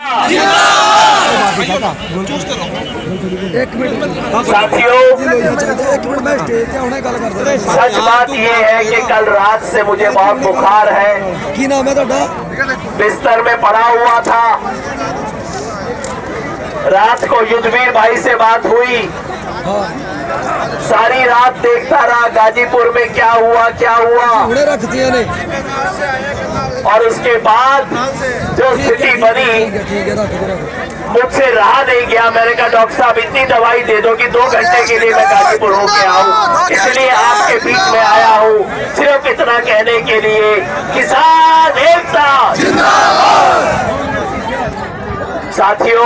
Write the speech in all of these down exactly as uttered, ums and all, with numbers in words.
साथियों, सच बात ये है कि कल रात से मुझे बहुत बुखार है। की नाम है ਤੁਹਾਡਾ? बिस्तर में पड़ा हुआ था। रात को युद्धवीर भाई से बात हुई। सारी रात देखता रहा गाजीपुर में क्या हुआ क्या हुआ। और उसके बाद जो स्थिति बनी मुझसे रहा नहीं गया। मैंने कहा डॉक्टर साहब इतनी दवाई दे दो कि दो घंटे के लिए मैं गाजीपुर होके आऊं, इसलिए आपके बीच में आया हूं सिर्फ इतना कहने के लिए, किसान एकता जिंदाबाद। साथियों,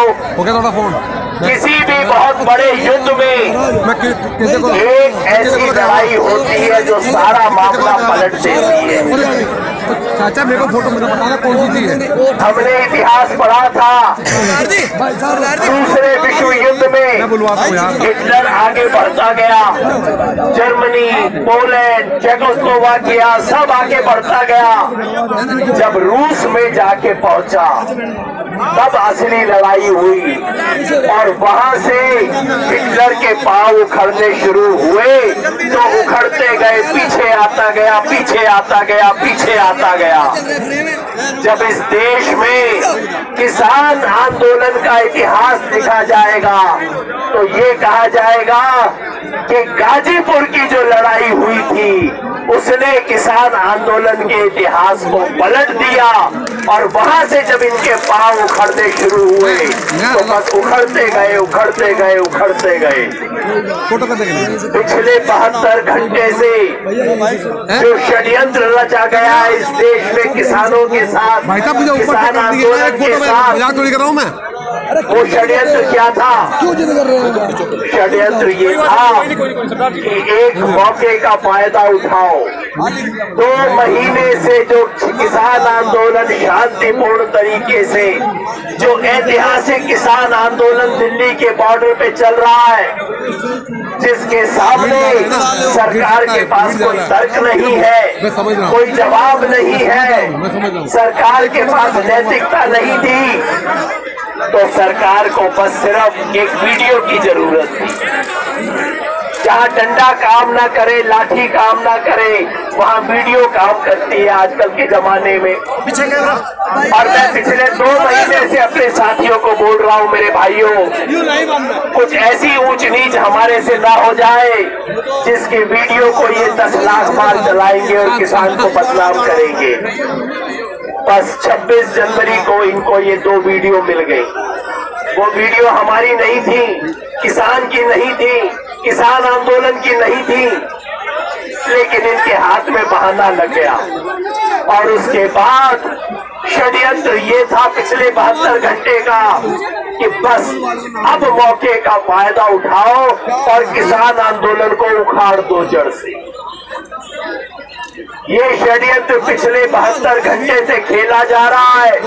किसी भी बहुत बड़े युद्ध में एक ऐसी लड़ाई होती है जो सारा मामला पलट देती है। चाचा मेरे को फोटो मुझे बताना कौन सी थी? हमने इतिहास पढ़ा था। दूसरे विश्व युद्ध में हिटलर आगे बढ़ता गया, जर्मनी, पोलैंड, चेकोस्लोवाकिया सब आगे बढ़ता गया। जब रूस में जाके पहुंचा तब असली लड़ाई हुई और वहां से हिटलर के पांव उखड़ने शुरू हुए तो उखड़ते गए, पीछे आता गया, पीछे आता गया, पीछे आता गया। जब इस देश में किसान आंदोलन का इतिहास लिखा जाएगा तो ये कहा जाएगा कि गाजीपुर की जो लड़ाई हुई थी उसने किसान आंदोलन के इतिहास को पलट दिया। और वहां से जब इनके पांव उखड़ने शुरू हुए तो बस उखड़ते गए, उखड़ते गए, उखड़ते गए। पिछले बहत्तर घंटे से जो षड्यंत्र रचा गया इस देश में किसानों के साथ, किसान आंदोलन के साथ, वो षड्यंत्र क्या था? षड्यंत्र ये था कि एक मौके का फायदा उठाओ। दो महीने से जो किसान आंदोलन शांतिपूर्ण तरीके से, जो ऐतिहासिक किसान आंदोलन दिल्ली के बॉर्डर पे चल रहा है, जिसके सामने सरकार के पास कोई तर्क नहीं है, कोई जवाब नहीं है, सरकार के पास नैतिकता नहीं थी, तो सरकार को बस सिर्फ एक वीडियो की जरूरत थी। जहाँ डंडा काम ना करे, लाठी काम ना करे, वहाँ वीडियो काम करती है आजकल के जमाने में। और मैं पिछले दो महीने से अपने साथियों को बोल रहा हूँ, मेरे भाइयों, कुछ ऐसी ऊंच नीच हमारे से ना हो जाए जिसकी वीडियो को ये दस लाख बार चलाएंगे और किसान को बदनाम करेंगे। बस छब्बीस जनवरी को इनको ये दो वीडियो मिल गई। वो वीडियो हमारी नहीं थी, किसान की नहीं थी, किसान आंदोलन की नहीं थी, लेकिन इनके हाथ में बहाना लग गया। और उसके बाद षड्यंत्र ये था पिछले बहत्तर घंटे का कि बस अब मौके का फायदा उठाओ और किसान आंदोलन को उखाड़ दो जड़ से। ये षड्यंत्र पिछले बहत्तर घंटे से खेला जा रहा है।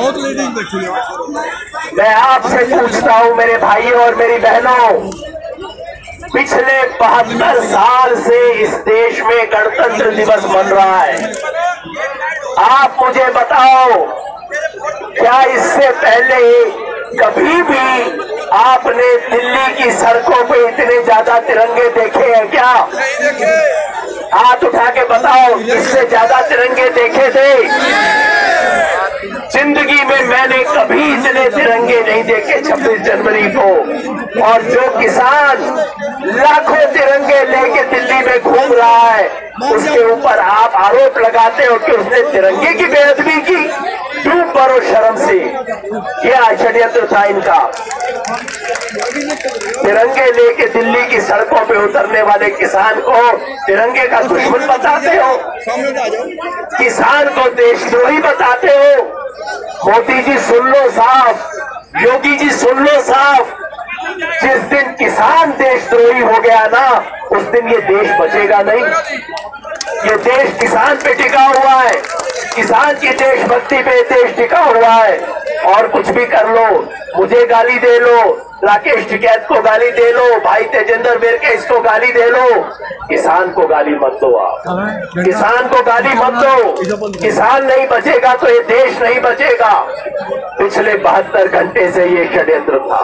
मैं आपसे पूछता हूं मेरे भाइयों और मेरी बहनों, पिछले बहत्तर साल से इस देश में गणतंत्र दिवस मन रहा है। आप मुझे बताओ, क्या इससे पहले कभी भी आपने दिल्ली की सड़कों पे इतने ज्यादा तिरंगे देखे हैं क्या? हाथ उठा के बताओ, इससे ज्यादा तिरंगे देखे थे? जिंदगी में मैंने कभी इतने तिरंगे नहीं देखे छब्बीस जनवरी को। और जो किसान लाखों तिरंगे लेके दिल्ली में घूम रहा है उसके ऊपर आप आरोप लगाते हो कि उसने तिरंगे की बेअदबी की। डूब पड़ो शर्म से। यह षड्यंत्र था इनका। तिरंगे लेके दिल्ली की सड़कों पे उतरने वाले किसान को तिरंगे का दुश्मन बताते हो, किसान को देशद्रोही बताते हो। मोदी जी सुन लो साफ, योगी जी सुन लो साफ, जिस दिन किसान देशद्रोही हो गया ना उस दिन ये देश बचेगा नहीं। ये देश किसान पे टिका हुआ है, किसान की देशभक्ति पे देश टिका हुआ है। और कुछ भी कर लो, मुझे गाली दे लो, राकेश टिकैत को गाली दे लो, भाई तेजेंद्र बेरके इसको गाली दे लो, किसान को गाली मत दो। आप किसान को गाली मत दो। किसान नहीं बचेगा तो ये देश नहीं बचेगा। पिछले बहत्तर घंटे से ये षड्यंत्र था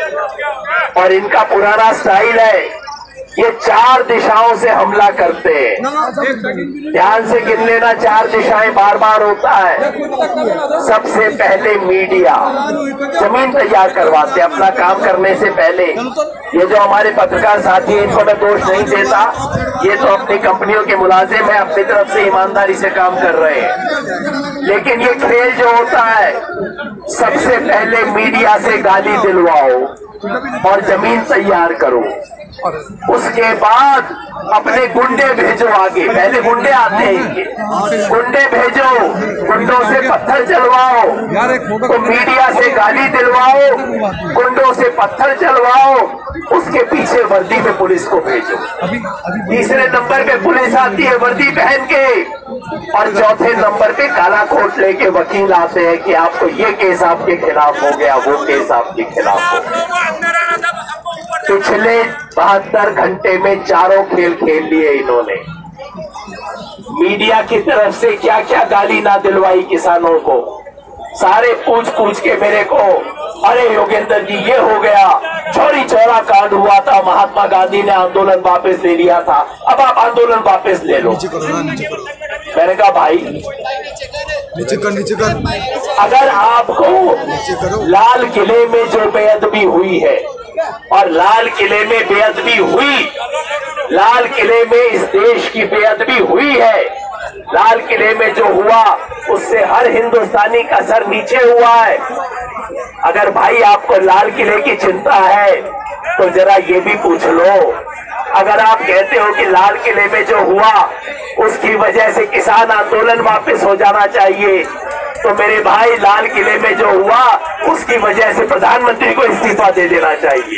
और इनका पुराना स्टाइल है, ये चार दिशाओं से हमला करते हैं। ध्यान से गिन लेना, चार दिशाएं बार बार होता है। सबसे पहले मीडिया जमीन तैयार करवाते हैं अपना काम करने से पहले। ये जो हमारे पत्रकार साथी हैं, इनको मैं दोष नहीं देता, ये तो अपनी कंपनियों के मुलाजिम है, अपनी तरफ से ईमानदारी से काम कर रहे हैं। लेकिन ये खेल जो होता है, सबसे पहले मीडिया से गाली दिलवाओ और जमीन तैयार करो, उसके बाद अपने गुंडे भेजो आगे। पहले गुंडे आते हैं इनके, गुंडे भेजो, गुंडों से पत्थर चलवाओ, तो मीडिया से गाली दिलवाओ, गुंडों से पत्थर चलवाओ, उसके पीछे वर्दी में पुलिस को भेजो। तीसरे नंबर पे पुलिस आती है वर्दी पहन के, और चौथे नंबर पे काला कोट लेके वकील आते हैं कि आपको ये केस आपके खिलाफ हो गया, वो केस आपके खिलाफ हो गया। पिछले बहत्तर घंटे में चारों खेल खेल लिए इन्होंने। मीडिया की तरफ से क्या क्या गाली ना दिलवाई किसानों को, सारे पूछ पूछ के मेरे को, अरे योगेंद्र जी ये हो गया, चौरी चौरा कांड हुआ था, महात्मा गांधी ने आंदोलन वापस ले लिया था, अब आप आंदोलन वापस ले लो। मैंने कहा भाई नीचे कर, नीचे कर। अगर आपको लाल किले में जो बेअदबी हुई है, और लाल किले में बेअदबी हुई, लाल किले में इस देश की बेअदबी हुई है, लाल किले में जो हुआ उससे हर हिंदुस्तानी का सर नीचे हुआ है। अगर भाई आपको लाल किले की चिंता है तो जरा ये भी पूछ लो, अगर आप कहते हो कि लाल किले में जो हुआ उसकी वजह से किसान आंदोलन वापस हो जाना चाहिए, तो मेरे भाई लाल किले में जो हुआ उसकी वजह से प्रधानमंत्री को इस्तीफा दे देना चाहिए।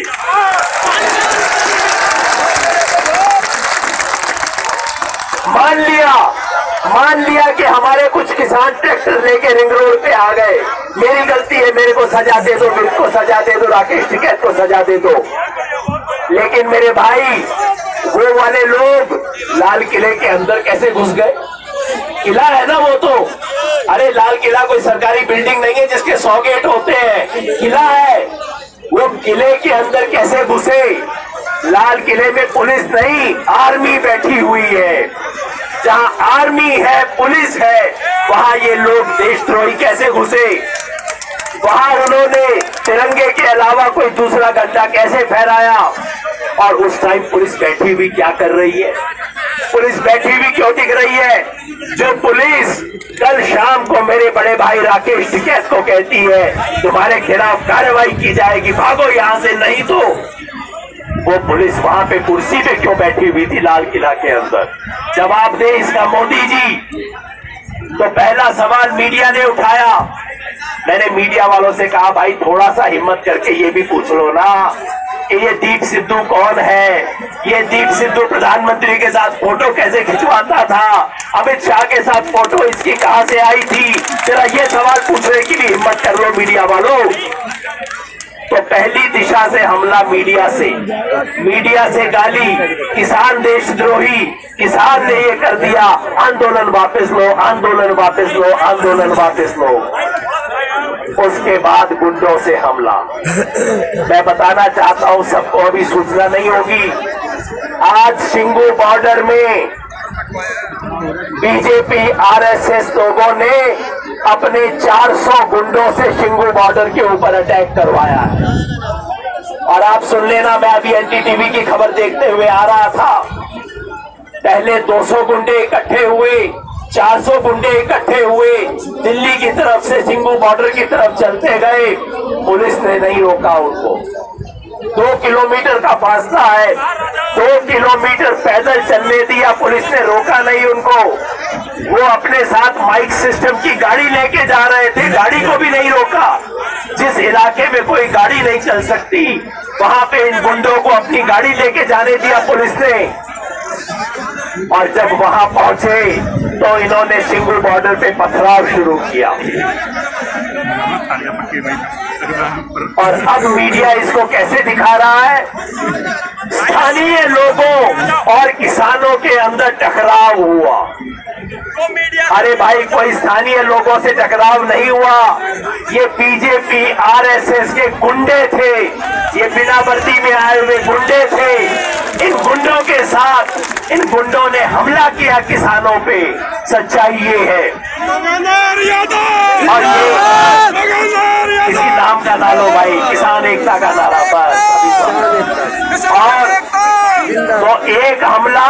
मान लिया मान लिया कि हमारे कुछ किसान ट्रैक्टर लेके रिंग रोड पे आ गए, मेरी गलती है, मेरे को सजा दे दो, मेरे को सजा दे दो, राकेश टिकैत को सजा दे दो। लेकिन मेरे भाई वो वाले लोग लाल किले के अंदर कैसे घुस गए? किला है ना वो तो, अरे लाल किला कोई सरकारी बिल्डिंग नहीं है जिसके सौ गेट होते हैं, किला है। वो किले के अंदर कैसे घुसे? लाल किले में पुलिस नहीं, आर्मी बैठी हुई है। जहां आर्मी है, पुलिस है, वहां ये लोग देशद्रोही कैसे घुसे? वहां उन्होंने तिरंगे के अलावा कोई दूसरा झंडा कैसे फहराया? और उस टाइम पुलिस बैठी हुई क्या कर रही है? पुलिस बैठी हुई क्यों दिख रही है? जो पुलिस कल शाम को मेरे बड़े भाई राकेश टिकैत को कहती है तुम्हारे खिलाफ कार्रवाई की जाएगी, भागो यहां से, नहीं तो वो पुलिस वहां पे कुर्सी पे क्यों बैठी हुई थी लाल किला के अंदर? जवाब दे इसका मोदी जी। तो पहला सवाल मीडिया ने उठाया। मैंने मीडिया वालों से कहा भाई थोड़ा सा हिम्मत करके ये भी पूछ लो ना कि ये दीप सिद्धू कौन है? ये दीप सिद्धू प्रधानमंत्री के साथ फोटो कैसे खिंचवाता था? अमित शाह के साथ फोटो इसकी कहां से आई थी? जरा ये सवाल पूछने की भी हिम्मत कर लो मीडिया वालों। तो पहली दिशा से हमला मीडिया से, मीडिया से गाली, किसान देशद्रोही, किसान ने ये कर दिया, आंदोलन वापस लो, आंदोलन वापस लो, आंदोलन वापस लो। उसके बाद गुंडों से हमला। मैं बताना चाहता हूं सबको, अभी सूचना नहीं होगी, आज शिंगू बॉर्डर में बीजेपी आरएसएस लोगों ने अपने चार सौ गुंडों से शिंगू बॉर्डर के ऊपर अटैक करवाया है। और आप सुन लेना, मैं अभी एनडीटीवी की खबर देखते हुए आ रहा था, पहले दो सौ गुंडे इकट्ठे हुए, चार सौ गुंडे इकट्ठे हुए, दिल्ली की तरफ से शिंगू बॉर्डर की तरफ चलते गए, पुलिस ने नहीं रोका उनको। दो किलोमीटर का फासला है, दो किलोमीटर पैदल चलने दिया, पुलिस ने रोका नहीं उनको। वो अपने साथ माइक सिस्टम की गाड़ी लेके जा रहे थे, गाड़ी को भी नहीं रोका। जिस इलाके में कोई गाड़ी नहीं चल सकती वहां पे इन गुंडों को अपनी गाड़ी लेके जाने दिया पुलिस ने। और जब वहां पहुंचे तो इन्होंने शिंगू बॉर्डर पे पथराव शुरू किया। और अब मीडिया इसको कैसे दिखा रहा है? स्थानीय लोगों और किसानों के अंदर टकराव हुआ। अरे भाई, कोई स्थानीय लोगों से टकराव नहीं हुआ। ये बीजेपी आरएसएस के गुंडे थे, ये बिना वर्दी में आए हुए गुंडे थे। इन गुंडों के साथ इन गुंडों ने हमला किया किसानों पे। सच्चाई ये है। और ये किसी नाम का ना लो भाई, किसान एकता का नारा बस। और तो एक हमला,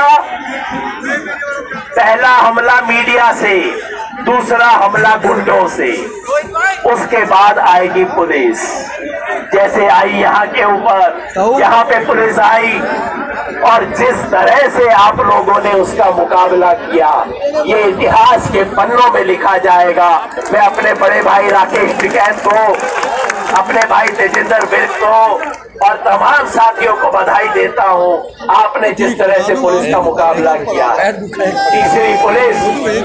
पहला हमला मीडिया से, दूसरा हमला गुंडों से, उसके बाद आएगी पुलिस। जैसे आई यहाँ के ऊपर, यहाँ पे पुलिस आई और जिस तरह से आप लोगों ने उसका मुकाबला किया, ये इतिहास के पन्नों में लिखा जाएगा। मैं अपने बड़े भाई राकेश टिकैत को, अपने भाई तेजिंदर विर्क को और तमाम साथियों को बधाई देता हूँ। आपने जिस तरह से पुलिस का मुकाबला किया। तीसरी पुलिस,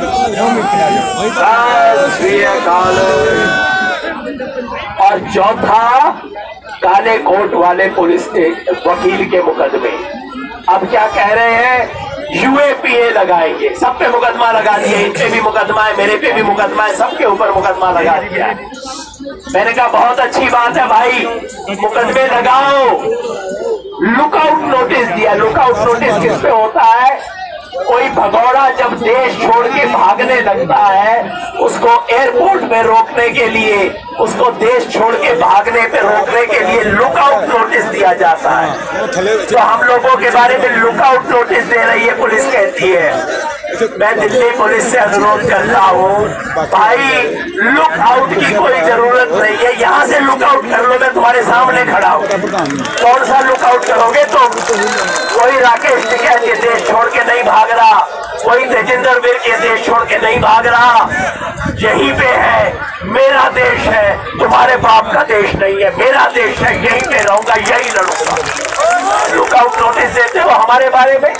और चौथा काले कोट वाले पुलिस के वकील के मुकदमे। अब क्या कह रहे हैं? यूएपीए लगाएंगे, सब पे मुकदमा लगा दिए। इन पे भी मुकदमा है, मेरे पे भी मुकदमा है, सबके ऊपर मुकदमा लगा दिया है। मैंने कहा बहुत अच्छी बात है भाई, मुकदमे लगाओ। लुकआउट नोटिस दिया। लुकआउट नोटिस किस पे होता है? कोई भगौड़ा जब देश छोड़ के भागने लगता है, उसको एयरपोर्ट में रोकने के लिए, उसको देश छोड़ के भागने पे रोकने के लिए लुकआउट नोटिस दिया जाता है। तो हम लोगों के बारे में लुकआउट नोटिस दे रही है पुलिस, कहती है। मैं दिल्ली पुलिस से अनुरोध कर रहा हूँ भाई, लुकआउट की कोई जरूरत नहीं है। यहाँ से लुकआउट कर लो, मैं तुम्हारे सामने खड़ा हूँ। कौन सा लुकआउट करोगे तुम? कोई राकेश टिकैत ये देश छोड़ के नहीं भाग रहा, कोई तेजिंदर विर्क ये देश छोड़ के नहीं भाग रहा। यहीं पे है, मेरा देश है, तुम्हारे बाप का देश नहीं है। मेरा देश है, यहीं पे रहूंगा, यहीं लड़ूंगा। लुकआउट नोटिस देते हो हमारे बारे में।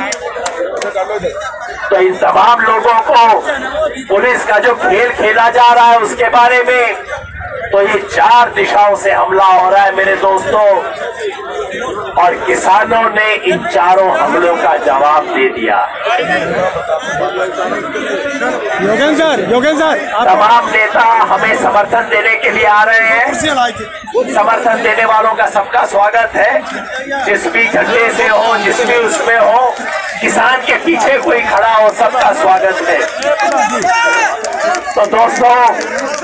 तो इन तमाम लोगों को पुलिस का जो खेल खेला जा रहा है उसके बारे में, तो ये चार दिशाओं से हमला हो रहा है मेरे दोस्तों, और किसानों ने इन चारों हमलों का जवाब दे दिया। योगेंद्र सर, योगेंद्र सर, तमाम नेता हमें समर्थन देने के लिए आ रहे हैं। समर्थन देने वालों का सबका स्वागत है। जिस भी झंडे से हो, जिस भी उसमें हो, किसान के पीछे कोई खड़ा हो, सबका स्वागत है। तो दोस्तों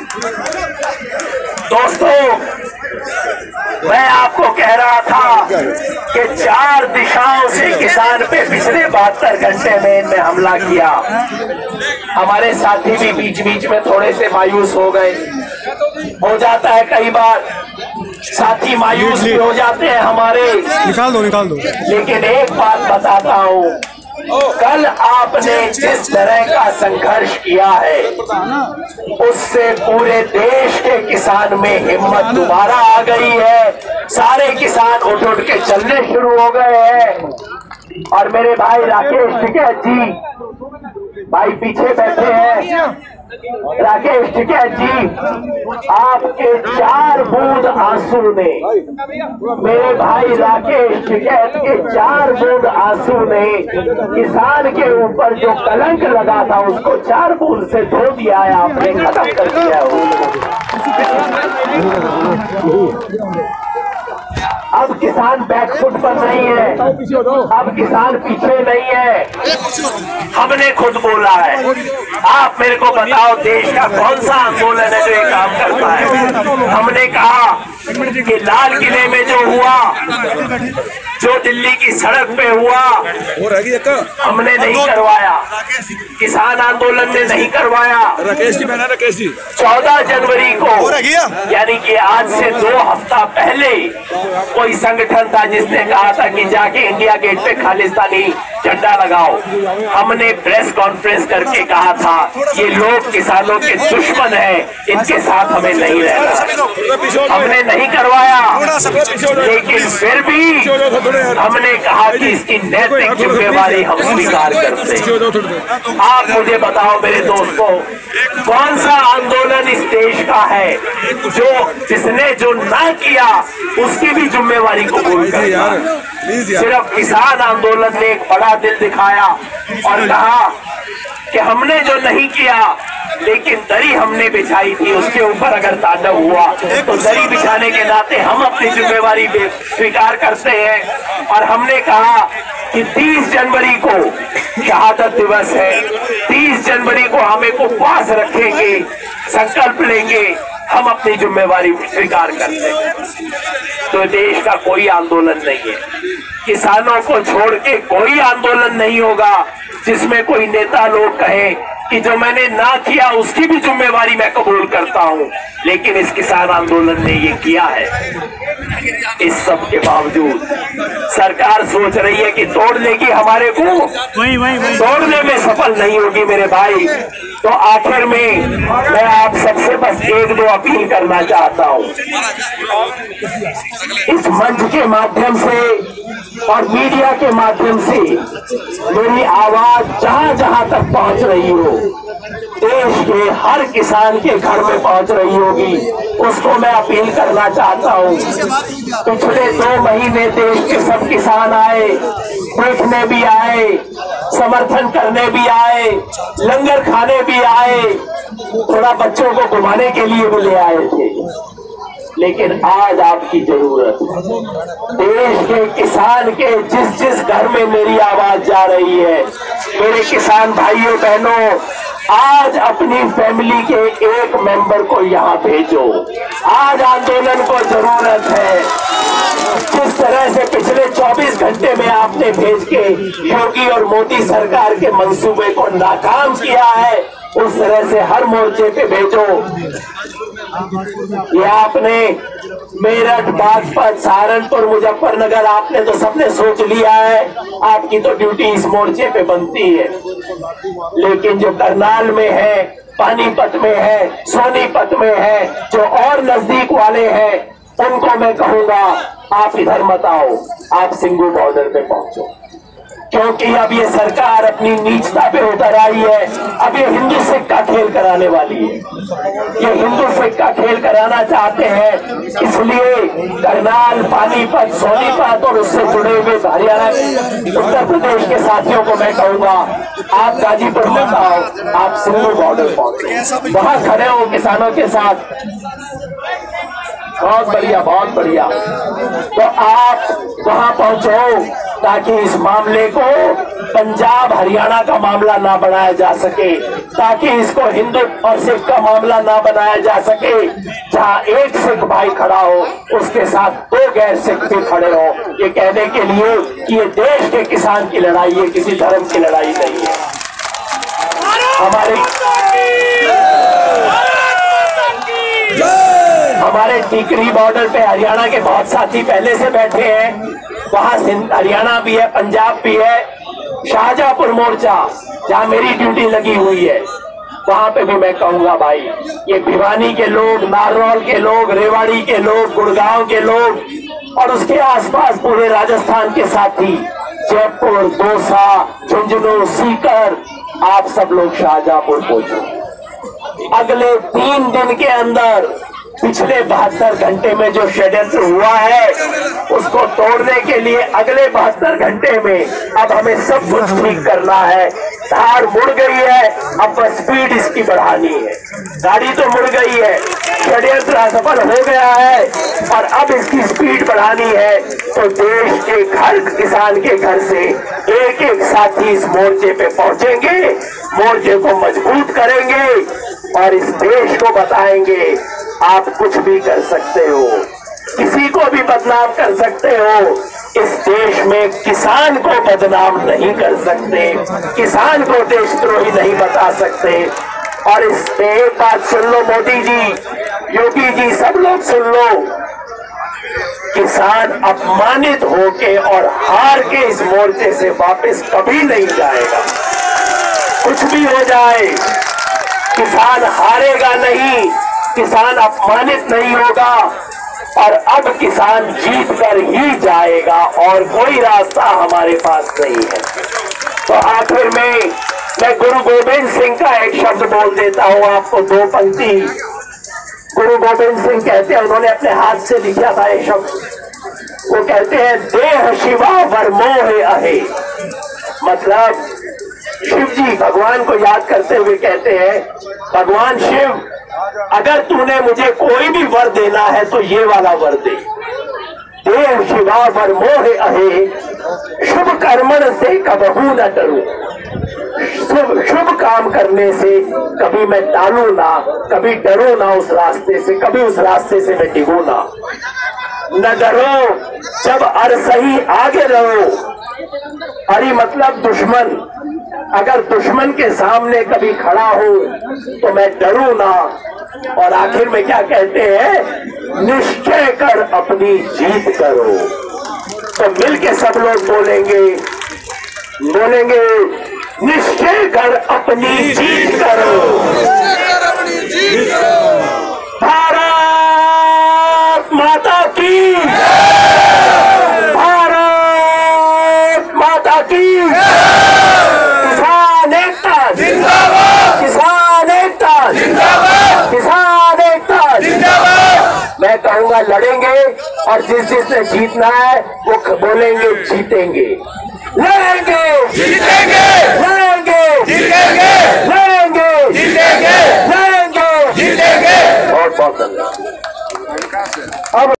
दोस्तों मैं आपको कह रहा था कि चार दिशाओं से किसान पे पिछले बहत्तर घंटे में इनने हमला किया। हमारे साथी भी बीच बीच में थोड़े से मायूस हो गए। हो जाता है कई बार, साथी मायूस भी हो जाते हैं हमारे। निकाल दो निकाल दो। लेकिन एक बात बताता हूँ, कल आपने जिस तरह का संघर्ष किया है, उससे पूरे देश के किसान में हिम्मत दोबारा आ गई है। सारे किसान उठ उठ के चलने शुरू हो गए हैं। और मेरे भाई राकेश टिकैत जी, भाई पीछे बैठे हैं, राकेश टिकैत जी, आपके चार बूंद आंसू ने, मेरे भाई राकेश टिकैत के चार बूंद आंसू ने किसान के ऊपर जो कलंक लगा था उसको चार बूंद से धो दिया है आपने, खत्म कर दिया है। अब किसान बैकफुट पर नहीं है, अब किसान पीछे नहीं है। हमने खुद बोला है। आप मेरे को बताओ देश का कौन सा आंदोलन है जो ये काम करता है? हमने कहा कि लाल किले में जो हुआ, जो दिल्ली की सड़क पे हुआ, हमने नहीं करवाया, किसान आंदोलन ने नहीं करवाया। राकेश जी, मैंने राकेश जी चौदह जनवरी को, यानी कि आज से दो हफ्ता पहले, कोई संगठन था जिसने कहा था कि जाके इंडिया गेट पे खालिस्तानी झंडा लगाओ। हमने प्रेस कॉन्फ्रेंस करके कहा था ये लोग किसानों के दुश्मन हैं, इनके साथ हमें नहीं रहना। हमने नहीं करवाया, लेकिन फिर भी हमने कहा कि इसकी नैतिक जिम्मेवारी हम स्वीकार करते हैं। आप मुझे बताओ मेरे दोस्तों, कौन सा आंदोलन इस देश का है जो जिसने जो ना किया उसकी भी जिम्मेवारी कबूल करता है? सिर्फ किसान आंदोलन ने एक बड़ा दिल दिखाया और कहा कि हमने जो नहीं किया, लेकिन दरी हमने बिछाई थी, उसके ऊपर अगर तांडव हुआ तो दरी बिछाने के नाते हम अपनी जिम्मेवारी स्वीकार करते हैं। और हमने कहा कि तीस जनवरी को शहादत दिवस है, तीस जनवरी को हम एक उपवास रखेंगे, संकल्प लेंगे, हम अपनी जिम्मेवारी स्वीकार करते हैं। तो देश का कोई आंदोलन नहीं है, किसानों को छोड़ के कोई आंदोलन नहीं होगा जिसमें कोई नेता लोग कहे कि जो मैंने ना किया उसकी भी जिम्मेवारी मैं कबूल करता हूं। लेकिन इस किसान आंदोलन ने ये किया है। इस सब के बावजूद सरकार सोच रही है कि तोड़ लेगी हमारे को, वही, वही, वही। तोड़ने में सफल नहीं होगी मेरे भाई। तो आखिर में मैं आप सबसे बस एक दो अपील करना चाहता हूं। इस मंच के माध्यम से और मीडिया के माध्यम से मेरी आवाज जहां जहां तक पहुंच रही हो, देश के हर किसान के घर में पहुंच रही होगी, उसको मैं अपील करना चाहता हूं। पिछले दो महीने देश के सब किसान आए, देखने भी आए, समर्थन करने भी आए, लंगर खाने भी आए, थोड़ा बच्चों को घुमाने के लिए भी ले आए थे। लेकिन आज आपकी जरूरत है। देश के किसान के जिस जिस घर में मेरी आवाज जा रही है, मेरे किसान भाइयों बहनों, आज अपनी फैमिली के एक मेंबर को यहाँ भेजो। आज आंदोलन को जरूरत है। जिस तरह से पिछले चौबीस घंटे में आपने भेज के योगी और मोदी सरकार के मंसूबे को नाकाम किया है, उस तरह से हर मोर्चे पे भेजो। ये आपने मेरठ, बागपत, सहारनपुर, मुजफ्फरनगर आपने तो सबने सोच लिया है, आपकी तो ड्यूटी इस मोर्चे पे बनती है। लेकिन जो करनाल में है, पानीपत में है, सोनीपत में है, जो और नजदीक वाले हैं, उनको मैं कहूंगा आप इधर मत आओ, आप सिंगू बॉर्डर पे पहुंचो। क्योंकि अब ये सरकार अपनी नीचता पे उतर आई है। अब ये हिंदू सिक्का खेल कराने वाली है। ये हिंदू सिक्का खेल कराना चाहते हैं, इसलिए करनाल, पानीपत, सोनीपत और उससे जुड़े हुए हरियाणा, उत्तर प्रदेश के साथियों को मैं कहूंगा आप गाजीपुर मत आओ, आप सिंगू बॉर्डर पहुंचो, वहां खड़े हो किसानों के साथ। बहुत बढ़िया, बहुत बढ़िया। तो आप वहां पहुंचो ताकि इस मामले को पंजाब हरियाणा का मामला ना बनाया जा सके, ताकि इसको हिंदू और सिख का मामला ना बनाया जा सके। जहां एक सिख भाई खड़ा हो, उसके साथ दो गैर सिख भी खड़े हो, ये कहने के लिए कि ये देश के किसान की लड़ाई है, किसी धर्म की लड़ाई नहीं है। हमारे हमारे टिकरी बॉर्डर पे हरियाणा के बहुत साथी पहले से बैठे हैं, वहां हरियाणा भी है, पंजाब भी है। शाहजहांपुर मोर्चा जहां मेरी ड्यूटी लगी हुई है, वहां पे भी मैं कहूंगा भाई, ये भिवानी के लोग, नारनौल के लोग, रेवाड़ी के लोग, गुड़गांव के लोग और उसके आसपास पूरे राजस्थान के साथी, जयपुर, दौसा, झुंझुनू, सीकर, आप सब लोग शाहजहांपुर पहुंचो। अगले तीन दिन के अंदर पिछले बहत्तर घंटे में जो षड्यंत्र हुआ है, उसको तोड़ने के लिए अगले बहत्तर घंटे में अब हमें सब कुछ ठीक करना है। धार मुड़ गई है, अब बस स्पीड इसकी बढ़ानी है। गाड़ी तो मुड़ गई है, षड्यंत्र असफल हो गया है और अब इसकी स्पीड बढ़ानी है। तो देश के हर किसान के घर से एक एक साथी इस मोर्चे पे पहुंचेंगे, मोर्चे को मजबूत करेंगे और इस देश को बताएंगे आप कुछ भी कर सकते हो, किसी को भी बदनाम कर सकते हो। इस देश में किसान को बदनाम नहीं कर सकते, किसान को देशद्रोही नहीं बता सकते। और इस पे एक बात सुन लो मोदी जी, योगी जी, सब लोग सुन लो, किसान अपमानित होके और हार के इस मोर्चे से वापस कभी नहीं जाएगा। कुछ भी हो जाए, किसान हारेगा नहीं, किसान अपमानित नहीं होगा, और अब किसान जीत कर ही जाएगा और कोई रास्ता हमारे पास नहीं है। तो आखिर में मैं गुरु गोविंद सिंह का एक शब्द बोल देता हूं आपको, दो पंक्ति। गुरु गोविंद सिंह कहते हैं, उन्होंने अपने हाथ से लिखा था एक शब्द, वो कहते हैं देह शिवा वर मोह अहे। मतलब शिव जी भगवान को याद करते हुए कहते हैं, भगवान शिव अगर तूने मुझे कोई भी वर देना है तो ये वाला वर दे। देह शिवा वर मोह अहे, शुभ कर्मण से कबहू न डरूं। शुभ शुभ काम करने से कभी मैं टालू ना, कभी डरो ना उस रास्ते से, कभी उस रास्ते से मैं डिगू ना। न डरो जब अर सही आगे रहो। अरे मतलब दुश्मन, अगर दुश्मन के सामने कभी खड़ा हो तो मैं डरू ना। और आखिर में क्या कहते हैं, निश्चय कर अपनी जीत करो। तो मिलके सब लोग बोलेंगे बोलेंगे निश्चय कर अपनी जीत करो। भारत माता की, भारत माता की। किसान एकता जिंदाबाद, किसान एकता जिंदाबाद, किसान एकता जिंदाबाद। मैं कहूंगा लड़ेंगे और जिस जिसने जीतना है वो बोलेंगे जीतेंगे, लड़ेंगे जीतेंगे।